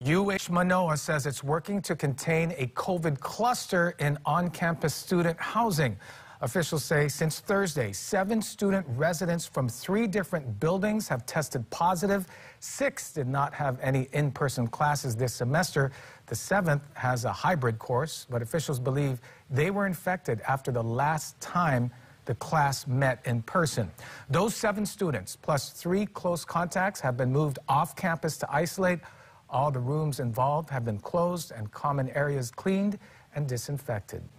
Manoa says it's working to contain a COVID cluster in on-campus student housing. Officials say since Thursday, 7 student residents from 3 different buildings have tested positive. 6 did not have any in-person classes this semester. The 7th has a hybrid course, but officials believe they were infected after the last time the class met in person. Those 7 students, plus 3 close contacts, have been moved off campus to isolate. All the rooms involved have been closed and common areas cleaned and disinfected.